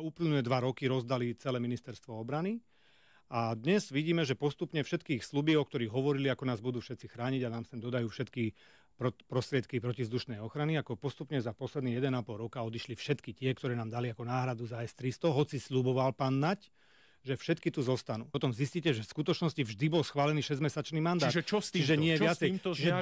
uplynulé 2 roky rozdali celé ministerstvo obrany. A dnes vidíme, že postupne všetkých sľubí, o ktorých hovorili, ako nás budú všetci chrániť a nám sem dodajú všetky prostriedky protizdušnej ochrany, ako postupne za posledných 1,5 roka odišli všetky tie, ktoré nám dali ako náhradu za S-300, hoci sľuboval pán Naď, že všetky tu zostanú. Potom zistíte, že v skutočnosti vždy bol schválený 6-mesačný mandát. Čiže čo s týmto? Čiže nie viacej. Čiže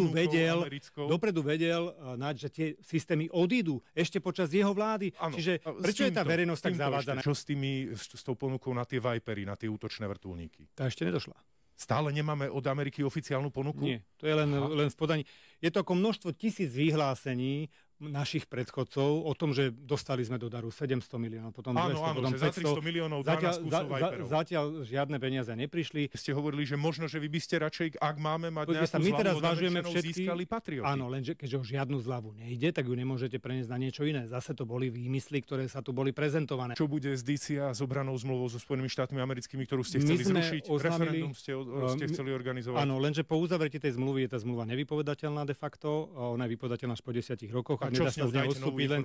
dopredu vedel Naď, že tie systémy odídu ešte počas jeho vlády. Ano, čiže prečo je tá verejnosť tak zavádzaná? Čo s tou ponukou na tie Vipery, na tie útočné vrtuľníky? Tá ešte nedošla. Stále nemáme od Ameriky oficiálnu ponuku? Nie, to je len v podaní. Je to ako množstvo tisíc vyhlásení našich predchodcov o tom, že dostali sme do daru 700 miliónov, potom 200, potom 500. Za 300 miliónov 12 kusov Viperov. Zatiaľ žiadne peniaze neprišli. Ste hovorili, že možno, že vy by ste radšej, ak máme mať nejakú zľavu od Američanov, získali Patrioty. Áno, lenže keďže o žiadnu zľavu nejde, tak ju nemôžete preniesť na niečo iné. Zase to boli výmysly, ktoré sa tu boli prezentované. Čo bude s DCA, s obranou zmluvou so Spojenými štátmi americkými, ktorú ste chceli zrušiť? Referendum ste chceli organizovať? Áno, lenže po uzavretí tej zmluvy je tá zmluva nevypovedateľná de facto. Ona je vypovedateľná až po 10 rokoch a nedá sa z nej odstúpiť len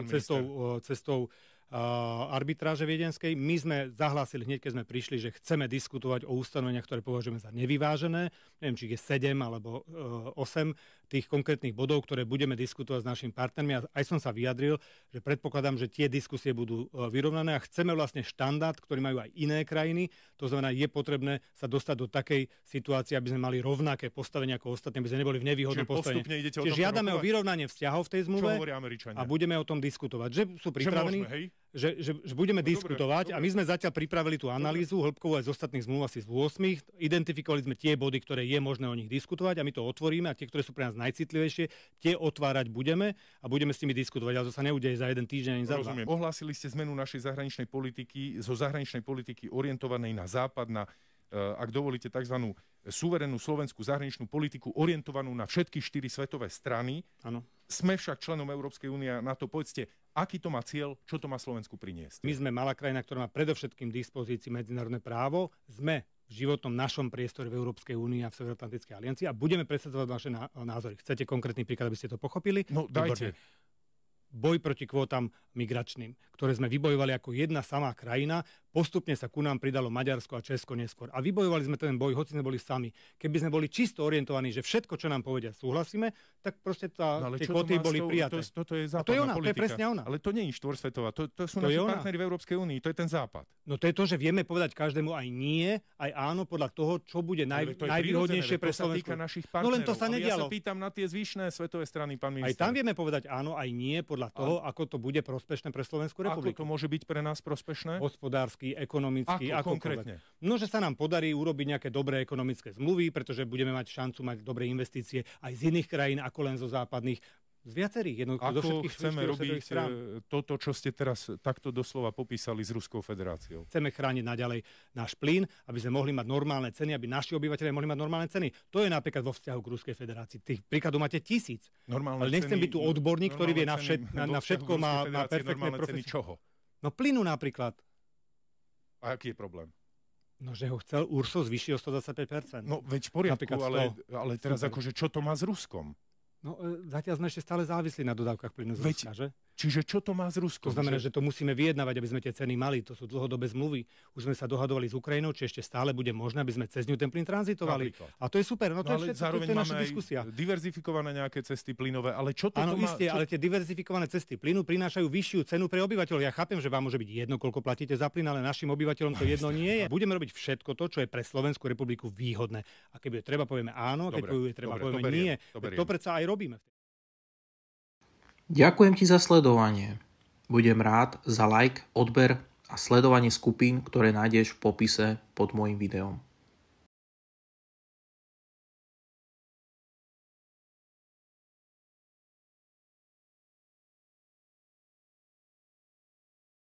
cestou arbitráže viedenskej. My sme zahlásili hneď, keď sme prišli, že chceme diskutovať o ustanoveniach, ktoré považujeme za nevyvážené. Neviem, či je 7 alebo 8 tých konkrétnych bodov, ktoré budeme diskutovať s našimi partnermi. A aj som sa vyjadril, že predpokladám, že tie diskusie budú vyrovnané a chceme vlastne štandard, ktorý majú aj iné krajiny. To znamená, je potrebné sa dostať do takej situácie, aby sme mali rovnaké postavenie ako ostatní, aby sme neboli v nevýhodnom postavení. Čiže žiadame o vyrovnanie vzťahov v tej zmluve a budeme o tom diskutovať. Že sú pripravení. Že budeme diskutovať a my sme zatiaľ pripravili tú analýzu hĺbkovú aj z ostatných zmluv asi z 8. Identifikovali sme tie body, ktoré je možné o nich diskutovať a my to otvoríme a tie, ktoré sú pre nás najcitlivejšie, tie otvárať budeme a budeme s nimi diskutovať, ale to sa neudeje za jeden týždeň ani za 2. Ohlásili ste zmenu našej zahraničnej politiky zo zahraničnej politiky orientovanej na západ, na ak dovolíte tzv. Suverénnu slovenskú zahraničnú politiku orientovanú na všetky 4 svetové strany. Áno. Sme však členom Európskej únie, na to povedzte, aký to má cieľ, čo to má Slovensku priniesť. My sme malá krajina, ktorá má predovšetkým dispozícii medzinárodné právo. Sme v životnom našom priestore v Európskej únii a v Severoatlantickej aliancii a budeme presadzovať vaše názory. Chcete konkrétny príklad, aby ste to pochopili? No, dajte. Boj proti kvótam migračným, ktoré sme vybojovali ako jedna samá krajina. Postupne sa ku nám pridalo Maďarsko a Česko neskôr. A vybojovali sme ten boj, hoci sme boli sami. Keby sme boli čisto orientovaní, že všetko, čo nám povedia, súhlasíme, tak proste tie kvóty boli prijaté. Toto je západná to je ona, politika. To je presne ona. Ale to nie je štvorsvetová, to sú naši partneri v Európskej únii, to je ten západ. No to je to, že vieme povedať každému aj nie, aj áno, podľa toho, čo bude najvýhodnejšie pre Slovensko. No len to sa nedialo. Ja sa pýtam na tie zvyšné svetové strany, pán minister. Aj tam vieme povedať áno, aj nie, podľa toho, ako to bude prospešné pre Slovenskú republiku. Ako to môže byť pre nás prospešné? Hospodársky, ekonomický, ako konkrétne? No, že sa nám podarí urobiť nejaké dobré ekonomické zmluvy, pretože budeme mať šancu mať dobré investície aj z iných krajín, ako len zo západných. Z viacerých, ako chceme robiť toto, čo ste teraz takto doslova popísali s Ruskou federáciou? Chceme chrániť naďalej náš plyn, aby sme mohli mať normálne ceny, aby naši obyvateľia mohli mať normálne ceny. To je napríklad vo vzťahu k Ruskej federácii. Tých príkladov máte 1000. Ale nechcem byť tu odborník, ktorý vie na všetko, má perfektné ceny čoho? No plynu napríklad. A aký je problém? No, že ho chcel Urso zvýšiť o 125%. No, veď v poriadku, ale teraz akože čo to má s Ruskom? No, zatiaľ sme ešte stále závislí na dodávkach plynu z Ruska, že? Čiže čo to má s Ruskom? To znamená, že to musíme vyjednávať, aby sme tie ceny mali. To sú dlhodobé zmluvy. Už sme sa dohadovali s Ukrajinou, či ešte stále bude možné, aby sme cez ňu ten plyn tranzitovali. Napríklad. A to je super. No to je všetko, to je naša diskusia. Diverzifikované nejaké cesty plynové, ale čo to má? Áno, isté, ale tie diverzifikované cesty plynu prinášajú vyššiu cenu pre obyvateľov. Ja chápem, že vám môže byť jedno, koľko platíte za plyn, ale našim obyvateľom to jedno nie je. Budeme robiť všetko to, čo je pre Slovenskú republiku výhodné. A keď bude treba, povieme áno, keď bude treba, povieme nie. To predsa aj robíme. Ďakujem ti za sledovanie. Budem rád za like, odber a sledovanie skupín, ktoré nájdeš v popise pod môjim videom.